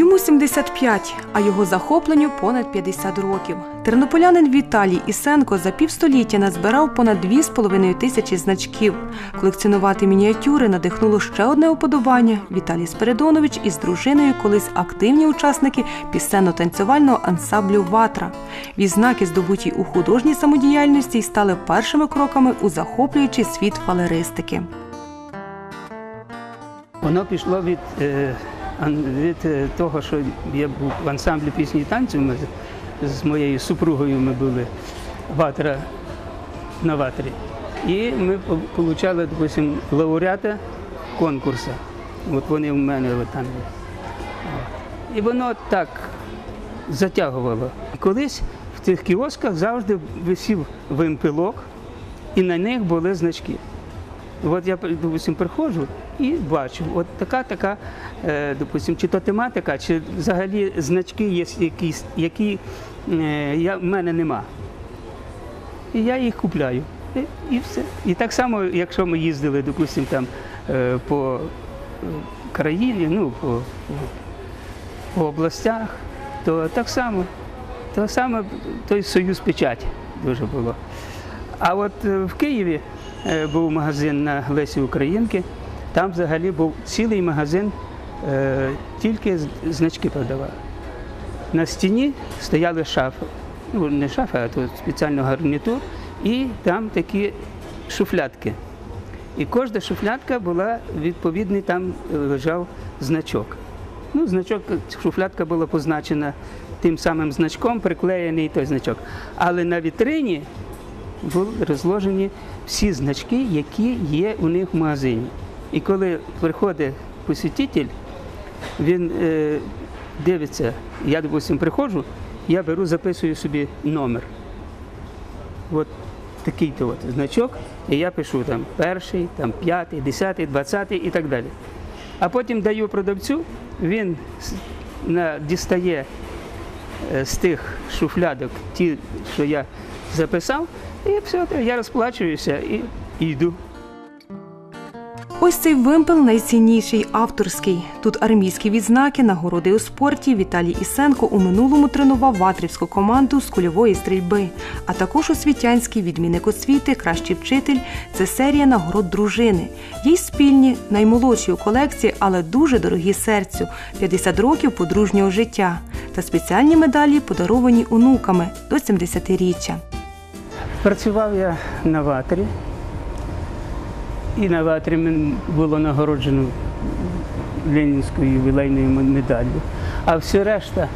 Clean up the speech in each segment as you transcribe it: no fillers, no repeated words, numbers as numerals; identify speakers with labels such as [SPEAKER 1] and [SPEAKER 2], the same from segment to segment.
[SPEAKER 1] Йому 75, а його захопленню понад 50 років. Тернополянин Віталій Ісенко за півстоліття назбирав понад 2,5 тисячі значків. Колекціонувати мініатюри надихнуло ще одне уподобання. Віталій Спиридонович із дружиною колись активні учасники пісенно-танцювального ансамблю «Ватра». Відзнаки, здобуті у художній самодіяльності, стали першими кроками у захоплюючий світ фалеристики.
[SPEAKER 2] Воно пішло від того, що я був в ансамблі пісні і танців, з моєю супругою ми були «Ватра» на «Ватрі». І ми отримали, допустим, лауреата конкурсу. От вони в мене там. І воно так затягувало. Колись в тих кіосках завжди висів вимпелок, і на них були значки. От я, допустим, приходжу і бачу, от така, допустим, чи то тематика, чи взагалі значки є якісь, які в мене нема. І я їх купляю. І все. І так само, якщо ми їздили, допустим, там по країні, ну, по областях, то так само той «Союз Печать» дуже було. А от в Києві був магазин на Лесі Українки, там взагалі був цілий магазин, тільки значки продавав. На стіні стояли шафи, ну не шафи, а то спеціально гарнітур, і там такі шуфлядки. І кожна шуфлядка була, відповідний там лежав значок. Ну, значок, шуфлядка була позначена тим самим значком, приклеєний той значок. Але на вітрині були розложені всі значки, які є у них в магазині. І коли приходить посетитель, він дивиться, я, допустим, приходжу, я беру, записую собі номер. От такий-то от значок, і я пишу там перший, там 5-й, 10-й, 20-й і так далі. А потім даю продавцю, він дістає з тих шуфлядок ті, що я записав, і все, я розплачуюся і йду.
[SPEAKER 1] Ось цей вимпел найцінніший, авторський. Тут армійські відзнаки, нагороди у спорті. Віталій Ісенко у минулому тренував ватрівську команду з кульової стрільби. А також освітянський відмінник освіти, кращий вчитель – це серія нагород дружини. Є й спільні, наймолодші у колекції, але дуже дорогі серцю – 50 років подружнього життя. Та спеціальні медалі, подаровані онуками до 70-річчя.
[SPEAKER 2] Працював я на «Ватрі». І на «Ватрі» мене було нагороджено Ленінською ювілейною медаллю. А все решта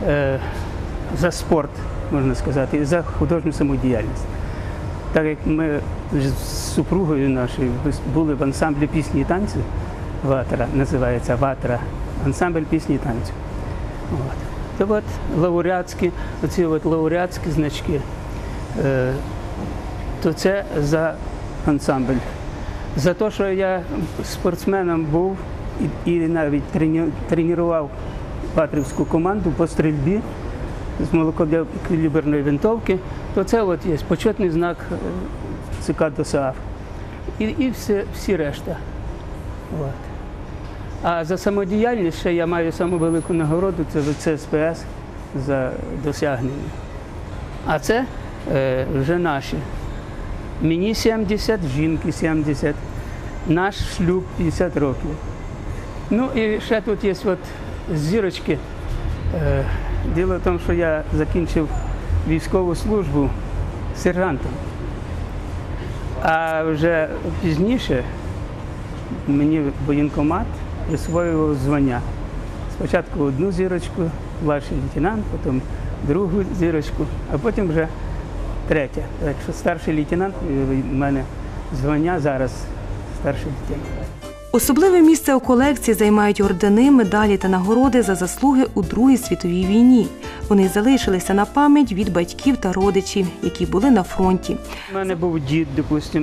[SPEAKER 2] за спорт, можна сказати, і за художню самодіяльність. Так як ми з супругою нашою були в ансамблі пісні і танців, «Ватра» називається «Ватра», ансамбль пісні і танців. То от лауреатські значки, то це за ансамбль. За те, що я спортсменом був і навіть тренував ватрівську команду по стрільбі з малокаліберної винтовки, то це от є почетний знак ЦК ДОСААФ. І всі решта. От. А за самодіяльність ще я маю саму велику нагороду, це ВЦСПС за досягнення. А це вже наші. Мені 70, жінки 70, наш шлюб 50 років. Ну і ще тут є от зірочки. Діло в тому, що я закінчив військову службу сержантом. А вже пізніше мені воєнкомат присвоював звання. Спочатку одну зірочку, старший лейтенант, потім другу зірочку, а потім вже третя. Так що старший лейтенант, у мене звання зараз старший лейтенант.
[SPEAKER 1] Особливе місце у колекції займають ордени, медалі та нагороди за заслуги у Другій світовій війні. Вони залишилися на пам'ять від батьків та родичів, які були на фронті.
[SPEAKER 2] У мене був дід, допустим,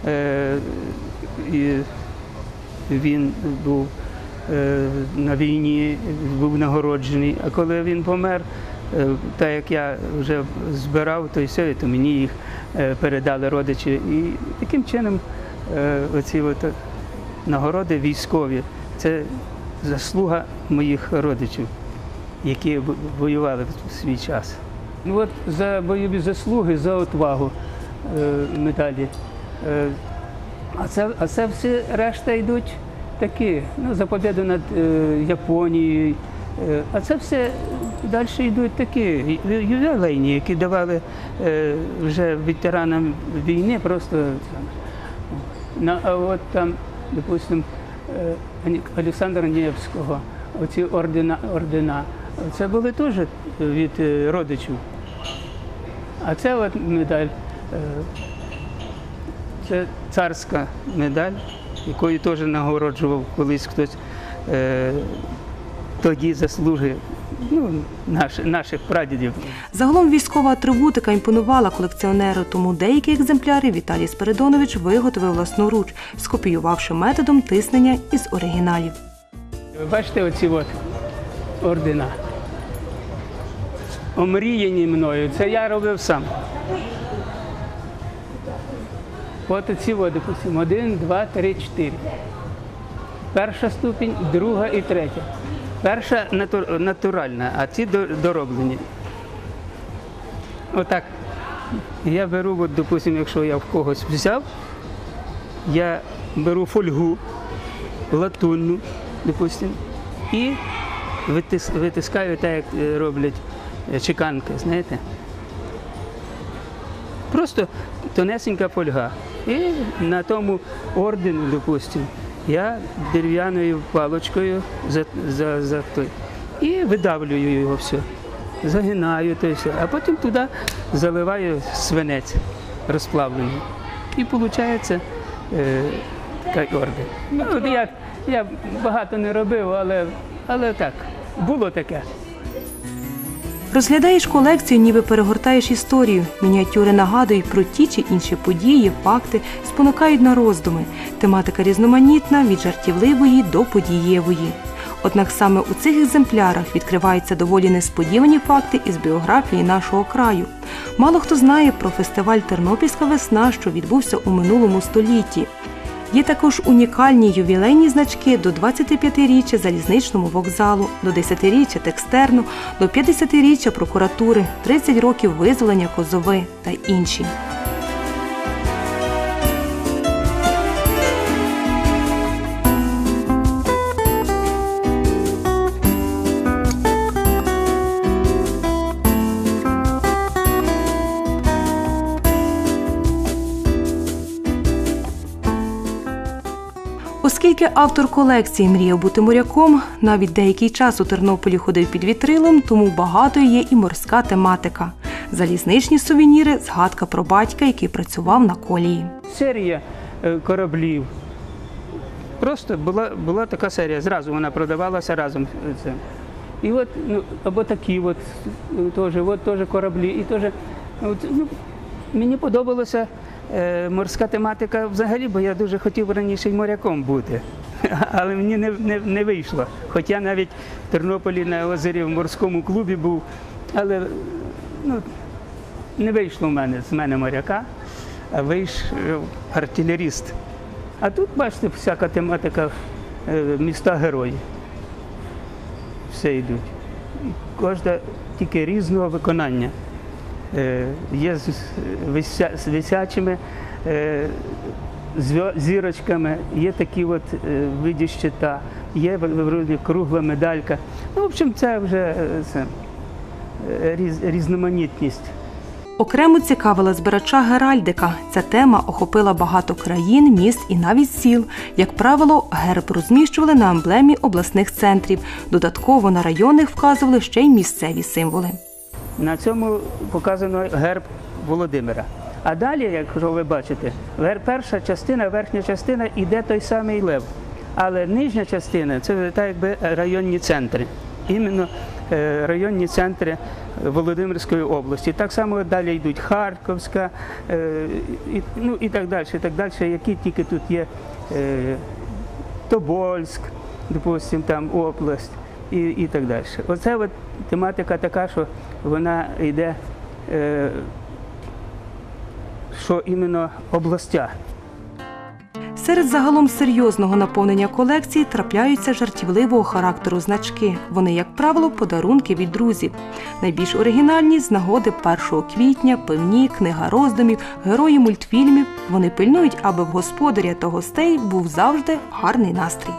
[SPEAKER 2] і він був на війні, був нагороджений. А коли він помер, так як я вже збирав, то мені їх передали родичі. І таким чином оці нагороди військові – це заслуга моїх родичів. які воювали в свій час. Ну, от за бойові заслуги, за отвагу медалі. А це всі решта йдуть такі, ну, за победу над Японією. А це все далі йдуть такі ювілейні, які давали вже ветеранам війни просто. А от там, допустимо, Олександра Невського, оці ордена, це були теж від родичів. А це от медаль, це царська медаль, якою теж нагороджував колись хтось тоді заслуги, ну, наших прадідів.
[SPEAKER 1] Загалом військова атрибутика імпонувала колекціонеру, тому деякі екземпляри Віталій Спиридонович виготовив власноруч, скопіювавши методом тиснення із оригіналів.
[SPEAKER 2] Ви бачите оці от ордена? Омріяні мною. Це я робив сам. От оці, допустимо, 1, 2, 3, 4. Перша ступінь, друга і третя. Перша натуральна, а ці дороблені. Отак. Я беру, от, допустимо, якщо я в когось взяв, я беру фольгу латунну, допустимо, і витискаю так, як роблять чеканки, знаєте. Просто тонесенька фольга. І на тому ордену, допустимо, я дерев'яною паличкою і видавлюю його все. Загинаю то все, а потім туди заливаю свинець розплавлений. І виходить такий орден. Ну, я багато не робив, але так, було таке.
[SPEAKER 1] Розглядаєш колекцію, ніби перегортаєш історію. Мініатюри нагадують про ті чи інші події, факти, спонукають на роздуми. Тематика різноманітна, від жартівливої до подієвої. Однак саме у цих екземплярах відкриваються доволі несподівані факти із біографії нашого краю. Мало хто знає про фестиваль «Тернопільська весна», що відбувся у минулому столітті. Є також унікальні ювілейні значки до 25-річчя залізничному вокзалу, до 10-річчя Текстерну, до 50-річчя прокуратури, 30 років визволення Козови та інші. Оскільки автор колекції мріяв бути моряком, навіть деякий час у Тернополі ходив під вітрилом, тому багатою є і морська тематика. Залізничні сувеніри – згадка про батька, який працював на колії.
[SPEAKER 2] Серія кораблів. Просто була така серія, зразу вона продавалася разом. І от, ну, або такі от теж кораблі. І теж, мені подобалося морська тематика взагалі, бо я дуже хотів раніше й моряком бути, але мені не вийшло. Хоча я навіть в Тернополі на озері в морському клубі був, але не вийшло з мене моряка, а вийшов артилеріст. А тут, бачите, всяка тематика міста-герої. Все йдуть. Кожна тільки різного виконання. Є з висячими зірочками, є такі от виді щита, є кругла медалька. Ну, в общем, це вже різноманітність.
[SPEAKER 1] Окремо цікавила збирача геральдика. Ця тема охопила багато країн, міст і навіть сіл. Як правило, герб розміщували на емблемі обласних центрів. Додатково на районних вказували ще й місцеві символи.
[SPEAKER 2] На цьому показано герб Володимира. А далі, якщо ви бачите, перша частина, верхня частина йде той самий лев. Але нижня частина – це так якби районні центри. Іменно районні центри Володимирської області. Так само далі йдуть Харківська, і так далі, які тільки тут є Тобольськ, допустимо, там область. І так далі. Оце от тематика така, що вона йде, що іменно областя.
[SPEAKER 1] Серед загалом серйозного наповнення колекції трапляються жартівливого характеру значки. Вони, як правило, подарунки від друзів. Найбільш оригінальні – з нагоди 1 квітня, певні, книга роздумів, герої мультфільмів. Вони пильнують, аби в господаря та гостей був завжди гарний настрій.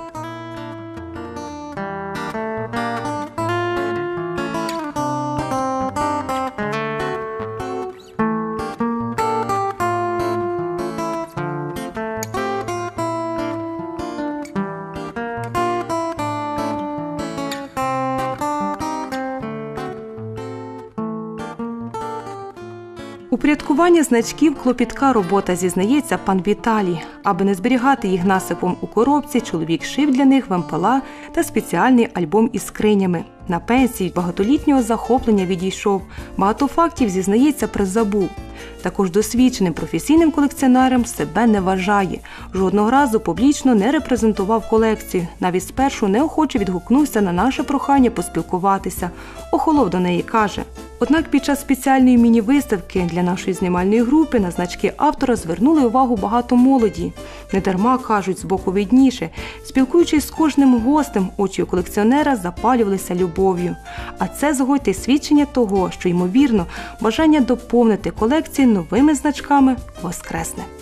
[SPEAKER 1] Упорядкування значків – клопітка робота, зізнається пан Віталій. Аби не зберігати їх насипом у коробці, чоловік шив для них вемпела та спеціальний альбом із скринями. На пенсії багатолітнього захоплення відійшов. Багато фактів, зізнається, призабув. Також досвідченим професійним колекціонером себе не вважає. Жодного разу публічно не репрезентував колекцію. Навіть спершу неохоче відгукнувся на наше прохання поспілкуватися. Охолов до неї, каже. Однак під час спеціальної міні-виставки для нашої знімальної групи на значки автора звернули увагу багато молоді. Недарма, кажуть, збоку видніше. Спілкуючись з кожним гостем, очі у колекціонера запалювалися любов'ю. А це, згодьте, свідчення того, що, ймовірно, бажання доповнити колекцію новими значками воскресне.